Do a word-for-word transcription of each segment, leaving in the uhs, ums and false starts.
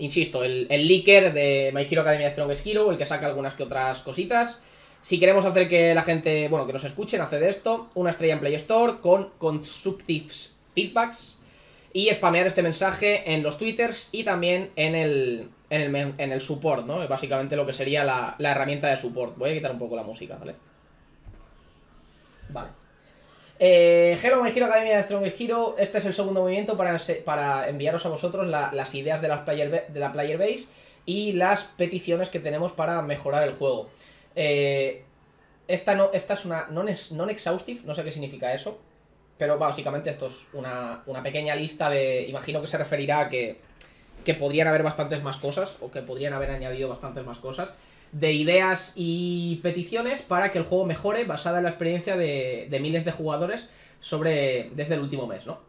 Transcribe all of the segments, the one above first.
insisto, el, el leaker de My Hero Academia Strongest Hero, el que saca algunas que otras cositas. Si queremos hacer que la gente, bueno, que nos escuchen, hace de esto una estrella en Play Store con constructive feedbacks y spamear este mensaje en los twitters y también en el, en el, en el support, ¿no? Básicamente lo que sería la, la herramienta de support. Voy a quitar un poco la música, ¿vale? Vale. Eh, Hello, My Hero Academia de Strongest Hero. Este es el segundo movimiento para, para enviaros a vosotros la, las ideas de, las player, de la player base y las peticiones que tenemos para mejorar el juego. Eh, esta, no, esta es una non-exhaustive, no sé qué significa eso, pero básicamente esto es una, una pequeña lista de... Imagino que se referirá a que, que podrían haber bastantes más cosas, o que podrían haber añadido bastantes más cosas, de ideas y peticiones para que el juego mejore basada en la experiencia de, de miles de jugadores sobre desde el último mes, ¿no?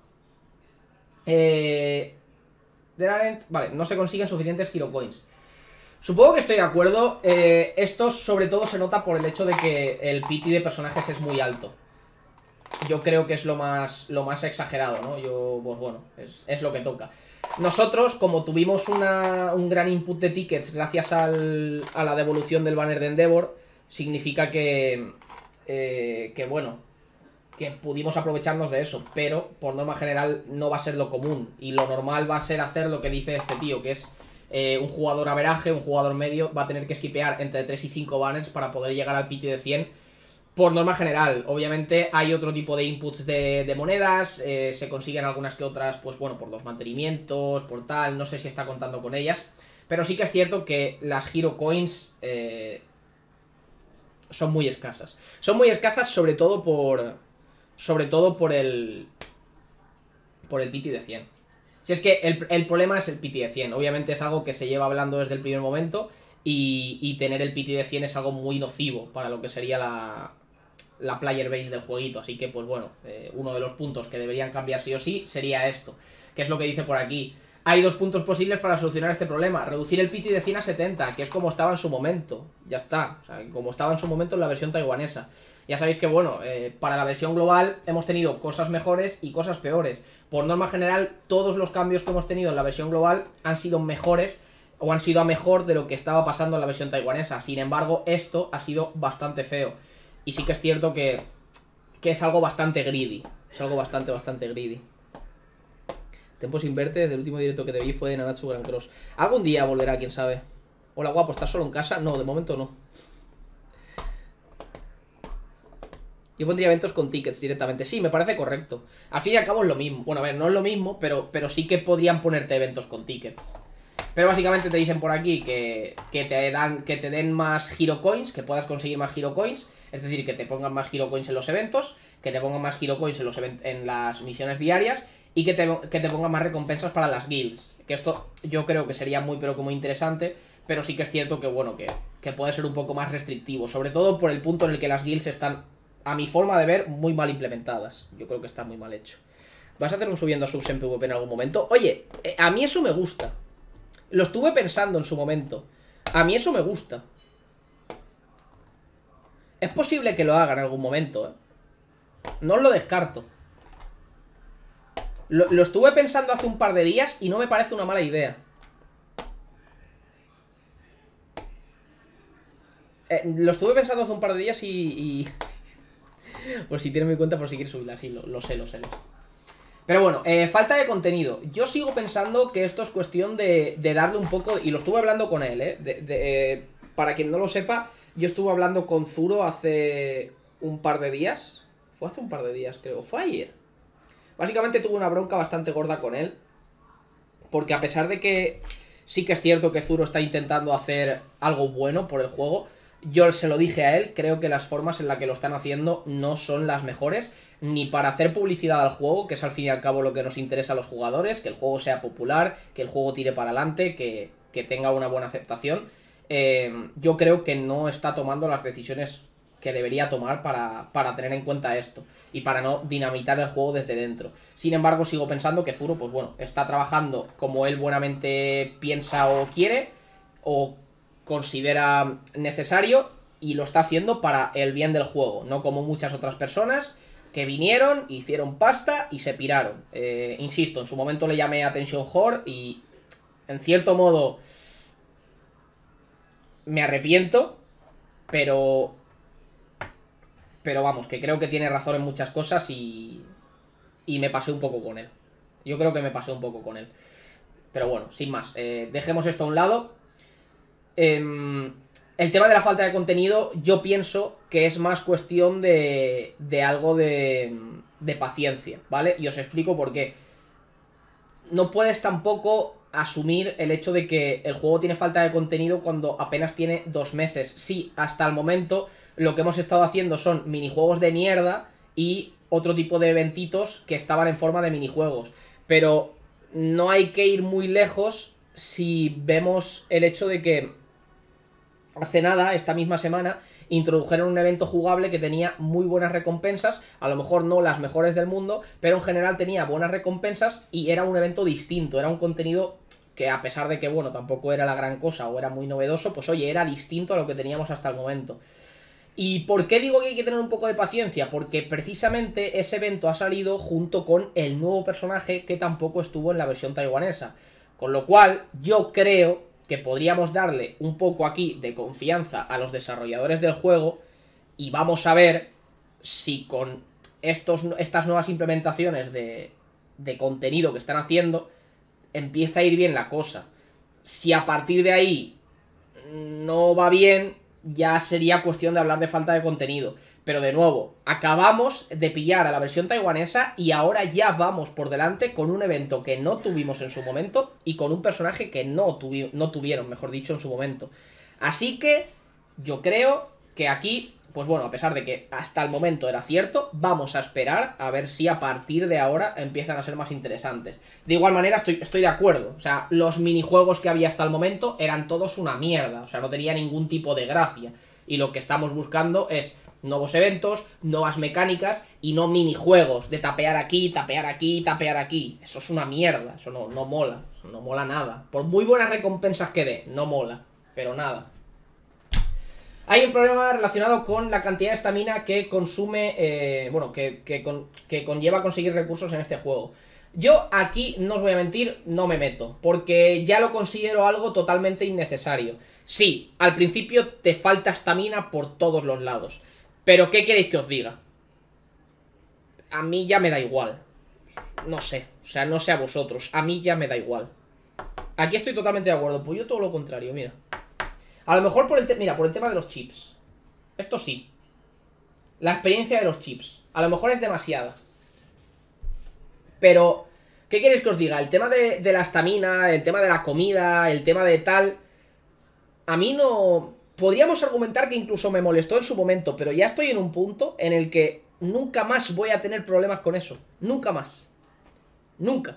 Eh, vale, no se consiguen suficientes Hero Coins. Supongo que estoy de acuerdo. eh, Esto sobre todo se nota por el hecho de que el pity de personajes es muy alto. Yo creo que es lo más, lo más exagerado, ¿no? Yo, pues bueno, es, es lo que toca. Nosotros, como tuvimos una, un gran input de tickets gracias al, a la devolución del banner de Endeavor, significa que, eh, que bueno, que pudimos aprovecharnos de eso, pero por norma general no va a ser lo común. Y lo normal va a ser hacer lo que dice este tío, que es eh, un jugador averaje, un jugador medio, va a tener que skipear entre tres y cinco banners para poder llegar al pity de cien. Por norma general, obviamente hay otro tipo de inputs de, de monedas, eh, se consiguen algunas que otras, pues bueno, por los mantenimientos, por tal, no sé si está contando con ellas. Pero sí que es cierto que las Hero Coins eh, son muy escasas. Son muy escasas sobre todo por... Sobre todo por el... Por el pity de cien. Si es que el, el problema es el pity de cien. Obviamente es algo que se lleva hablando desde el primer momento. Y, y tener el pity de cien es algo muy nocivo para lo que sería la... la player base del jueguito, así que pues bueno, eh, uno de los puntos que deberían cambiar sí o sí sería esto, que es lo que dice por aquí. Hay dos puntos posibles para solucionar este problema: reducir el pity de cien a setenta, que es como estaba en su momento, ya está, o sea, como estaba en su momento en la versión taiwanesa. Ya sabéis que bueno, eh, para la versión global hemos tenido cosas mejores y cosas peores. Por norma general, todos los cambios que hemos tenido en la versión global han sido mejores o han sido a mejor de lo que estaba pasando en la versión taiwanesa. Sin embargo, esto ha sido bastante feo. Y sí que es cierto que, que es algo bastante greedy. Es algo bastante, bastante greedy. Tiempo sin verte, desde el último directo que te vi fue de Nanatsu Grand Cross. Algún día volverá, quién sabe. Hola guapo, ¿estás solo en casa? No, de momento no. Yo pondría eventos con tickets directamente. Sí, me parece correcto. Al fin y al cabo es lo mismo. Bueno, a ver, no es lo mismo, pero, pero sí que podrían ponerte eventos con tickets. Pero básicamente te dicen por aquí que, que, te dan, que te den más Hero Coins, que puedas conseguir más Hero Coins. Es decir, que te pongan más Hero Coins en los eventos, que te pongan más Hero Coins en, los en las misiones diarias y que te, que te pongan más recompensas para las guilds. Que esto yo creo que sería muy pero que muy interesante, pero sí que es cierto que bueno, que, que puede ser un poco más restrictivo. Sobre todo por el punto en el que las guilds están, a mi forma de ver, muy mal implementadas. Yo creo que está muy mal hecho. ¿Vas a hacer un subiendo a subs en PvP en algún momento? Oye, a mí eso me gusta. Lo estuve pensando en su momento. A mí eso me gusta. Es posible que lo haga en algún momento, ¿eh? No os lo descarto. Lo, lo estuve pensando hace un par de días y no me parece una mala idea. Eh, lo estuve pensando hace un par de días y... y... Pues si tienes mi cuenta, por si quieres subirla, sí, lo, lo sé, lo sé, lo sé. Pero bueno, eh, falta de contenido. Yo sigo pensando que esto es cuestión de, de darle un poco... Y lo estuve hablando con él, ¿eh? De, de, eh para quien no lo sepa, yo estuve hablando con Zuro hace un par de días. Fue hace un par de días, creo. Fue ayer. Básicamente tuve una bronca bastante gorda con él. Porque a pesar de que sí que es cierto que Zuro está intentando hacer algo bueno por el juego, yo se lo dije a él, creo que las formas en las que lo están haciendo no son las mejores, ni para hacer publicidad al juego, que es al fin y al cabo lo que nos interesa a los jugadores, que el juego sea popular, que el juego tire para adelante, que, que tenga una buena aceptación. Eh, yo creo que no está tomando las decisiones que debería tomar para, para tener en cuenta esto y para no dinamitar el juego desde dentro. Sin embargo, sigo pensando que Zuro, pues bueno, está trabajando como él buenamente piensa o quiere o considera necesario y lo está haciendo para el bien del juego, no como muchas otras personas que vinieron, hicieron pasta y se piraron. Eh, insisto, en su momento le llamé Attention Whore y en cierto modo, me arrepiento, pero... Pero vamos, que creo que tiene razón en muchas cosas y... Y me pasé un poco con él. Yo creo que me pasé un poco con él. Pero bueno, sin más, eh, dejemos esto a un lado. Eh, el tema de la falta de contenido, yo pienso que es más cuestión de, de algo de, de paciencia, ¿vale? Y os explico por qué. No puedes tampoco asumir el hecho de que el juego tiene falta de contenido cuando apenas tiene dos meses. Sí, hasta el momento lo que hemos estado haciendo son minijuegos de mierda y otro tipo de eventitos que estaban en forma de minijuegos. Pero no hay que ir muy lejos si vemos el hecho de que hace nada, esta misma semana, introdujeron un evento jugable que tenía muy buenas recompensas, a lo mejor no las mejores del mundo, pero en general tenía buenas recompensas y era un evento distinto, era un contenido que a pesar de que, bueno, tampoco era la gran cosa o era muy novedoso, pues oye, era distinto a lo que teníamos hasta el momento. ¿Y por qué digo que hay que tener un poco de paciencia? Porque precisamente ese evento ha salido junto con el nuevo personaje que tampoco estuvo en la versión taiwanesa. Con lo cual, yo creo que podríamos darle un poco aquí de confianza a los desarrolladores del juego y vamos a ver si con estos, estas nuevas implementaciones de, de contenido que están haciendo empieza a ir bien la cosa. Si a partir de ahí no va bien, ya sería cuestión de hablar de falta de contenido. Pero de nuevo, acabamos de pillar a la versión taiwanesa y ahora ya vamos por delante con un evento que no tuvimos en su momento y con un personaje que no, tuvi no tuvieron, mejor dicho, en su momento. Así que yo creo que aquí, pues bueno, a pesar de que hasta el momento era cierto, vamos a esperar a ver si a partir de ahora empiezan a ser más interesantes. De igual manera estoy, estoy de acuerdo, o sea, los minijuegos que había hasta el momento eran todos una mierda, o sea, no tenía ningún tipo de gracia. Y lo que estamos buscando es nuevos eventos, nuevas mecánicas y no minijuegos de tapear aquí, tapear aquí, tapear aquí. Eso es una mierda, eso no, no mola, eso no mola nada. Por muy buenas recompensas que dé, no mola, pero nada. Hay un problema relacionado con la cantidad de estamina que consume, eh, bueno, que, que, con, que conlleva conseguir recursos en este juego. Yo aquí, no os voy a mentir, no me meto, porque ya lo considero algo totalmente innecesario. Sí, al principio te falta estamina por todos los lados, pero ¿qué queréis que os diga? A mí ya me da igual. No sé, o sea, no sé a vosotros, a mí ya me da igual. Aquí estoy totalmente de acuerdo, pues yo todo lo contrario, mira. A lo mejor por el, te mira, por el tema de los chips. Esto sí. La experiencia de los chips. A lo mejor es demasiada. Pero, ¿qué queréis que os diga? El tema de, de la estamina, el tema de la comida, el tema de tal... A mí no... Podríamos argumentar que incluso me molestó en su momento, pero ya estoy en un punto en el que nunca más voy a tener problemas con eso. Nunca más. Nunca.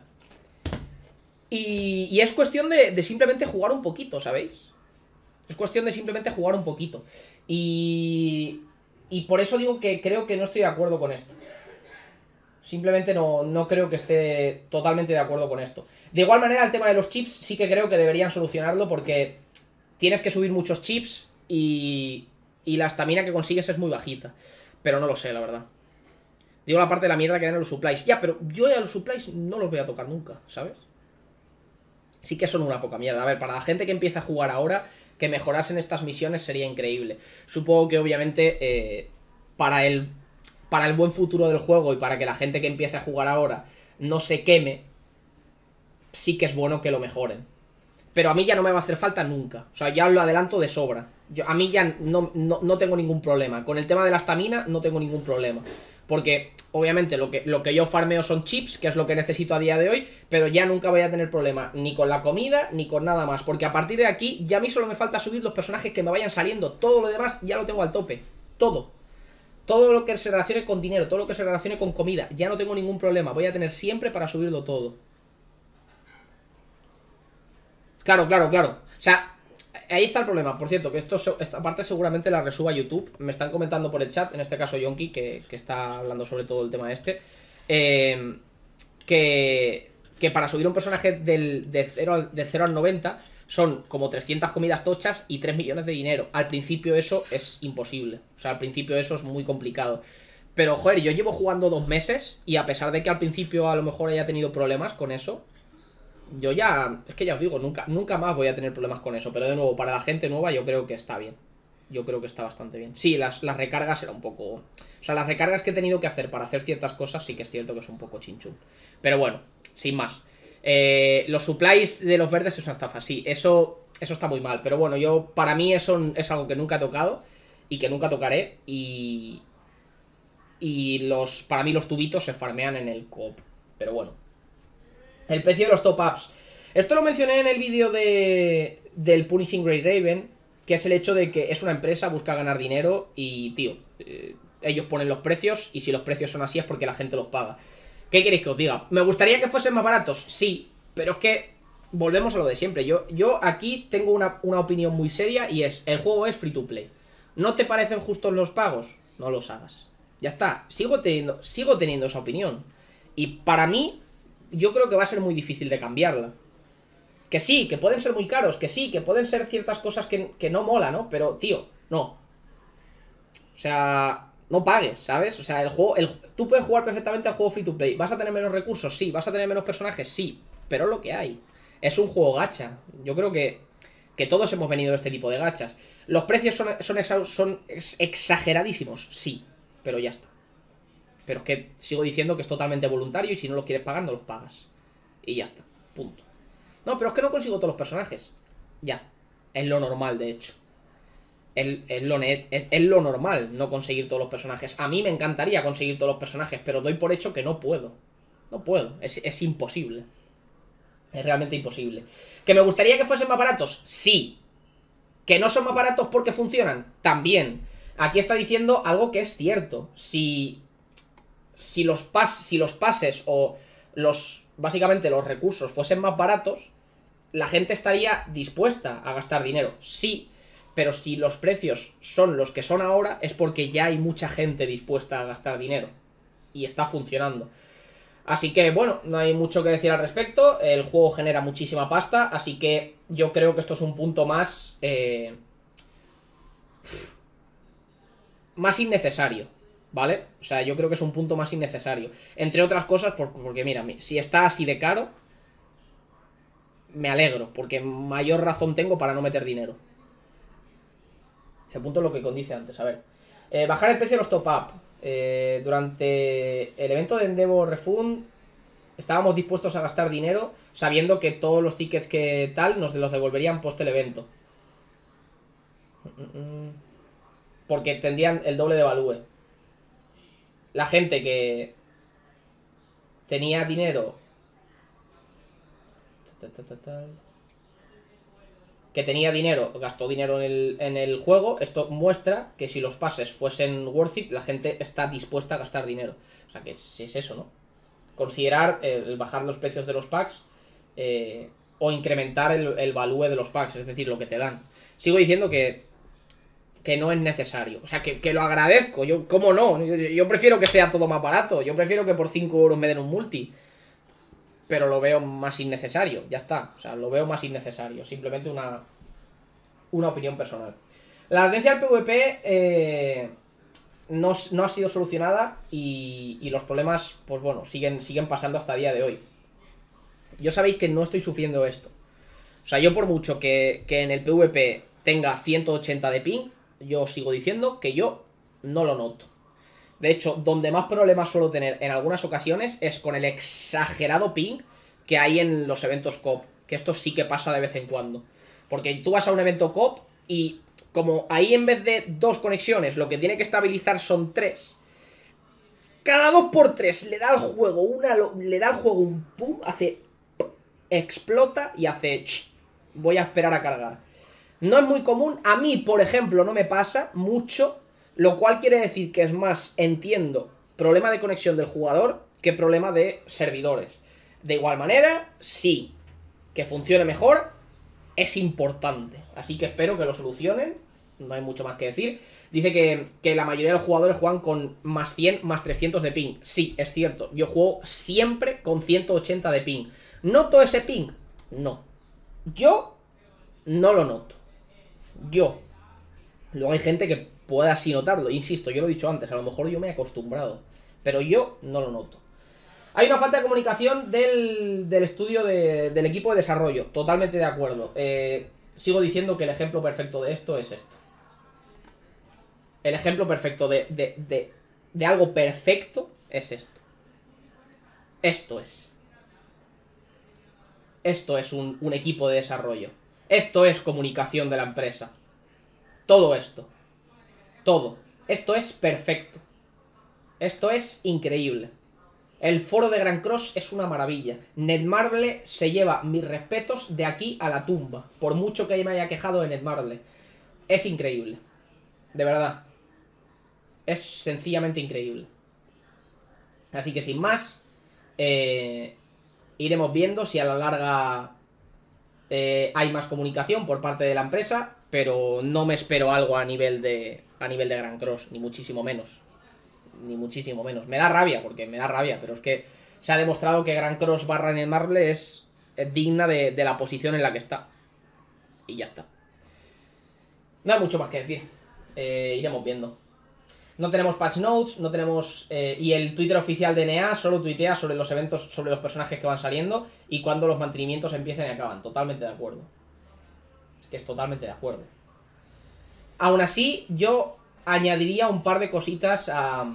Y, y es cuestión de, de simplemente jugar un poquito, ¿sabéis? Es cuestión de simplemente jugar un poquito. Y... Y por eso digo que creo que no estoy de acuerdo con esto. Simplemente no, no creo que esté totalmente de acuerdo con esto. De igual manera, el tema de los chips sí que creo que deberían solucionarlo porque tienes que subir muchos chips y, y la estamina que consigues es muy bajita. Pero no lo sé, la verdad. Digo la parte de la mierda que dan en los supplies. Ya, pero yo a los supplies no los voy a tocar nunca, ¿sabes? Sí que son una poca mierda. A ver, para la gente que empieza a jugar ahora, que mejorasen estas misiones sería increíble. Supongo que obviamente eh, para el... para el buen futuro del juego y para que la gente que empiece a jugar ahora no se queme, sí que es bueno que lo mejoren. Pero a mí ya no me va a hacer falta nunca. O sea, ya lo adelanto de sobra. Yo, a mí ya no, no, no tengo ningún problema. Con el tema de la estamina no tengo ningún problema. Porque, obviamente, lo que, lo que yo farmeo son chips, que es lo que necesito a día de hoy, pero ya nunca voy a tener problema ni con la comida, ni con nada más. Porque a partir de aquí, ya a mí solo me falta subir los personajes que me vayan saliendo. Todo lo demás ya lo tengo al tope. Todo. Todo lo que se relacione con dinero, todo lo que se relacione con comida, ya no tengo ningún problema. Voy a tener siempre para subirlo todo. Claro, claro, claro. O sea, ahí está el problema. Por cierto, que esto, esta parte seguramente la resuba a YouTube. Me están comentando por el chat, en este caso Yonki, que, que está hablando sobre todo el tema este. Eh, que, que para subir un personaje del, de, cero, de cero al noventa... son como trescientas comidas tochas y tres millones de dinero. Al principio eso es imposible. O sea, al principio eso es muy complicado. Pero, joder, yo llevo jugando dos meses y a pesar de que al principio a lo mejor haya tenido problemas con eso, yo ya, es que ya os digo, nunca, nunca más voy a tener problemas con eso. Pero de nuevo, para la gente nueva yo creo que está bien. Yo creo que está bastante bien. Sí, las, las recargas era un poco... O sea, las recargas que he tenido que hacer para hacer ciertas cosas sí que es cierto que es un poco chinchún. Pero bueno, sin más. Eh, los supplies de los verdes es una estafa, sí. Eso, eso está muy mal. Pero bueno, yo, para mí eso es algo que nunca he tocado y que nunca tocaré. Y... Y los, para mí los tubitos se farmean en el coop. Pero bueno. El precio de los top-ups. Esto lo mencioné en el vídeo de, del Punishing Grey Raven, que es el hecho de que es una empresa, busca ganar dinero y, tío, eh, ellos ponen los precios y si los precios son así es porque la gente los paga. ¿Qué queréis que os diga? ¿Me gustaría que fuesen más baratos? Sí, pero es que volvemos a lo de siempre. Yo, yo aquí tengo una, una opinión muy seria y es, el juego es free to play. ¿No te parecen justos los pagos? No los hagas. Ya está, sigo teniendo, sigo teniendo esa opinión. Y para mí, yo creo que va a ser muy difícil de cambiarla. Que sí, que pueden ser muy caros, que sí, que pueden ser ciertas cosas que, que no mola, ¿no? Pero, tío, no. O sea, no pagues, ¿sabes? O sea, el juego, el, tú puedes jugar perfectamente al juego free to play. ¿Vas a tener menos recursos? Sí. ¿Vas a tener menos personajes? Sí. Pero es lo que hay. Es un juego gacha. Yo creo que, que todos hemos venido de este tipo de gachas. ¿Los precios son, son, exa, son ex, exageradísimos? Sí. Pero ya está. Pero es que sigo diciendo que es totalmente voluntario y si no los quieres pagar, no los pagas. Y ya está. Punto. No, pero es que no consigo todos los personajes. Ya. Es lo normal, de hecho. Es, es, lo, net, es, es lo normal no conseguir todos los personajes. A mí me encantaría conseguir todos los personajes, pero doy por hecho que no puedo. No puedo. Es, es imposible. Es realmente imposible. ¿Que me gustaría que fuesen más baratos? Sí. ¿Que no son más baratos porque funcionan? También. Aquí está diciendo algo que es cierto. Si... Si los, pas, si los pases o los... Básicamente los recursos fuesen más baratos, la gente estaría dispuesta a gastar dinero, sí, pero si los precios son los que son ahora es porque ya hay mucha gente dispuesta a gastar dinero y está funcionando. Así que bueno, no hay mucho que decir al respecto, el juego genera muchísima pasta, así que yo creo que esto es un punto más eh, más innecesario, ¿vale? O sea, yo creo que es un punto más innecesario, entre otras cosas porque mira, si está así de caro me alegro, porque mayor razón tengo para no meter dinero. Ese punto es lo que condice antes, a ver. Eh, bajar el precio de los top-up. Eh, durante el evento de Endeavor Refund estábamos dispuestos a gastar dinero sabiendo que todos los tickets que tal nos los devolverían post el evento. Porque tendrían el doble de value. La gente que tenía dinero... que tenía dinero, gastó dinero en el, en el juego. Esto muestra que si los pases fuesen worth it, la gente está dispuesta a gastar dinero. O sea que es, es eso, ¿no? Considerar eh, el bajar los precios de los packs eh, o incrementar el, el value de los packs, es decir, lo que te dan. Sigo diciendo que que no es necesario. O sea, que, que lo agradezco. Yo, ¿cómo no? Yo, yo prefiero que sea todo más barato. Yo prefiero que por cinco euros me den un multi. Pero lo veo más innecesario, ya está. O sea, lo veo más innecesario. Simplemente una, una opinión personal. La latencia del PvP eh, no, no ha sido solucionada y, y los problemas, pues bueno, siguen, siguen pasando hasta el día de hoy. Yo sabéis que no estoy sufriendo esto. O sea, yo por mucho que, que en el PvP tenga ciento ochenta de ping, yo sigo diciendo que yo no lo noto. De hecho, donde más problemas suelo tener en algunas ocasiones es con el exagerado ping que hay en los eventos C O P. Que esto sí que pasa de vez en cuando. Porque tú vas a un evento C O P y como ahí en vez de dos conexiones lo que tiene que estabilizar son tres, cada dos por tres le da al juego una, le da al juego un pum, hace... explota y hace... voy a esperar a cargar. No es muy común. A mí, por ejemplo, no me pasa mucho... Lo cual quiere decir que es más, entiendo, problema de conexión del jugador que problema de servidores. De igual manera, sí, que funcione mejor es importante. Así que espero que lo solucionen. No hay mucho más que decir. Dice que, que la mayoría de los jugadores juegan con más cien, más trescientos de ping. Sí, es cierto. Yo juego siempre con ciento ochenta de ping. ¿Noto ese ping? No. Yo no lo noto. Yo. Luego hay gente que puede así notarlo. Insisto, yo lo he dicho antes, a lo mejor yo me he acostumbrado, pero yo no lo noto. Hay una falta de comunicación del, del estudio de, del equipo de desarrollo. Totalmente de acuerdo. Eh, sigo diciendo que el ejemplo perfecto de esto es esto. El ejemplo perfecto de, de, de, de algo perfecto es esto. Esto es. Esto es un, un equipo de desarrollo. Esto es comunicación de la empresa. Todo esto. Todo. Esto es perfecto. Esto es increíble. El foro de Grand Cross es una maravilla. Netmarble se lleva mis respetos de aquí a la tumba. Por mucho que me haya quejado de Netmarble. Es increíble. De verdad. Es sencillamente increíble. Así que sin más, eh, iremos viendo si a la larga eh, hay más comunicación por parte de la empresa. Pero no me espero algo a nivel de, a nivel de Grand Cross, ni muchísimo menos. Ni muchísimo menos. Me da rabia, porque me da rabia, pero es que se ha demostrado que Grand Cross barra Netmarble es, es digna de, de la posición en la que está. Y ya está. No hay mucho más que decir. Eh, iremos viendo. No tenemos patch notes, no tenemos... Eh, y el Twitter oficial de N E A solo tuitea sobre los eventos, sobre los personajes que van saliendo y cuando los mantenimientos empiezan y acaban. Totalmente de acuerdo. Es que es totalmente de acuerdo. Aún así, yo añadiría un par de cositas a,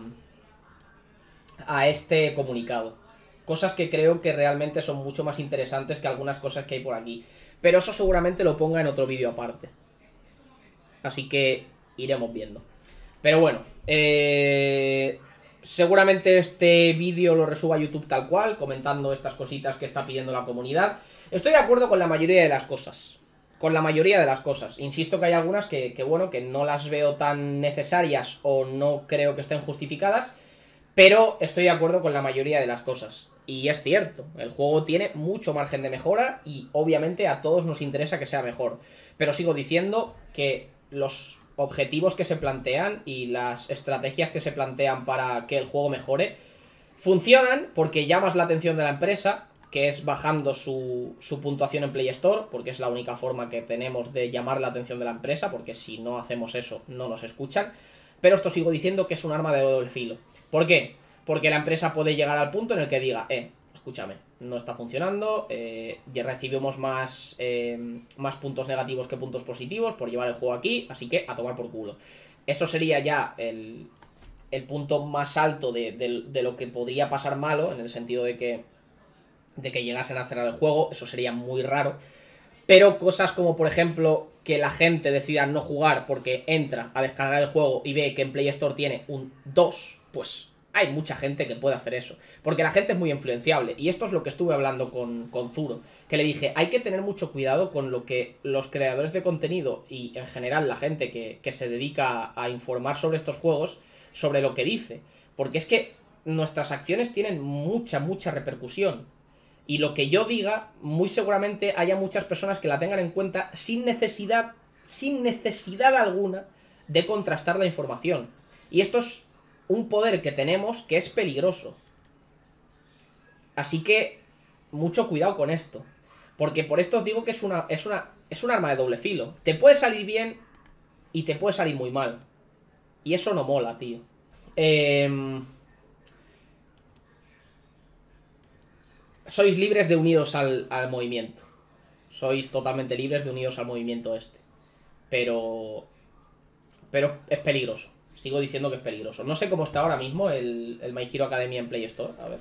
a este comunicado. Cosas que creo que realmente son mucho más interesantes que algunas cosas que hay por aquí. Pero eso seguramente lo ponga en otro vídeo aparte. Así que iremos viendo. Pero bueno, eh, seguramente este vídeo lo resuba a YouTube tal cual, comentando estas cositas que está pidiendo la comunidad. Estoy de acuerdo con la mayoría de las cosas. Con la mayoría de las cosas. Insisto que hay algunas que, que, bueno, que no las veo tan necesarias o no creo que estén justificadas, pero estoy de acuerdo con la mayoría de las cosas. Y es cierto, el juego tiene mucho margen de mejora y obviamente a todos nos interesa que sea mejor. Pero sigo diciendo que los objetivos que se plantean y las estrategias que se plantean para que el juego mejore funcionan porque llamas la atención de la empresa, que es bajando su, su puntuación en Play Store, porque es la única forma que tenemos de llamar la atención de la empresa, porque si no hacemos eso no nos escuchan. Pero esto sigo diciendo que es un arma de doble filo. ¿Por qué? Porque la empresa puede llegar al punto en el que diga, eh, escúchame, no está funcionando, eh, ya recibimos más, eh, más puntos negativos que puntos positivos por llevar el juego aquí, así que a tomar por culo. Eso sería ya el, el punto más alto de, de, de lo que podría pasar malo, en el sentido de que de que llegasen a cerrar el juego, eso sería muy raro. Pero cosas como, por ejemplo, que la gente decida no jugar porque entra a descargar el juego y ve que en Play Store tiene un dos, pues hay mucha gente que puede hacer eso. Porque la gente es muy influenciable. Y esto es lo que estuve hablando con, con Zuro. Que le dije, hay que tener mucho cuidado con lo que los creadores de contenido y en general la gente que, que se dedica a informar sobre estos juegos, sobre lo que dice. Porque es que nuestras acciones tienen mucha, mucha repercusión. Y lo que yo diga, muy seguramente haya muchas personas que la tengan en cuenta sin necesidad, sin necesidad alguna de contrastar la información. Y esto es un poder que tenemos que es peligroso. Así que, mucho cuidado con esto. Porque por esto os digo que es una, es una, es un arma de doble filo. Te puede salir bien y te puede salir muy mal. Y eso no mola, tío. Eh... Sois libres de uniros al, al movimiento. Sois totalmente libres de uniros al movimiento este. Pero... Pero es peligroso. Sigo diciendo que es peligroso. No sé cómo está ahora mismo el, el My Hero Academia en Play Store. A ver.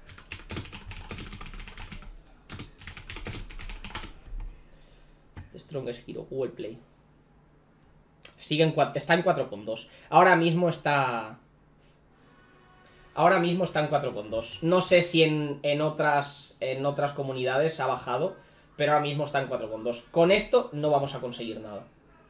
The Strongest Hero, Google Play. Sigue en cuatro, está en cuatro coma dos. Ahora mismo está... Ahora mismo está en cuatro coma dos. No sé si en, en, otras, en otras comunidades ha bajado, pero ahora mismo está en cuatro coma dos. Con esto no vamos a conseguir nada.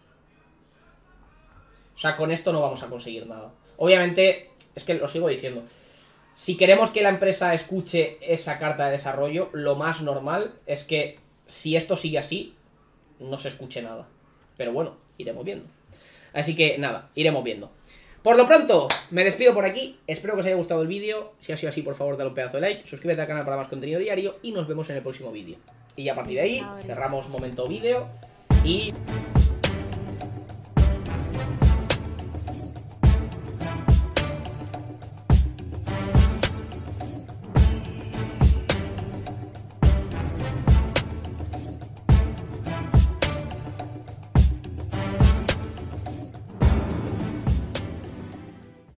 O sea, con esto no vamos a conseguir nada. Obviamente, es que lo sigo diciendo. Si queremos que la empresa escuche esa carta de desarrollo, lo más normal es que si esto sigue así, no se escuche nada. Pero bueno, iremos viendo. Así que nada, iremos viendo. Por lo pronto, me despido por aquí. Espero que os haya gustado el vídeo. Si ha sido así, por favor, dale un pedazo de like. Suscríbete al canal para más contenido diario. Y nos vemos en el próximo vídeo. Y a partir de ahí, cerramos momento vídeo. Y...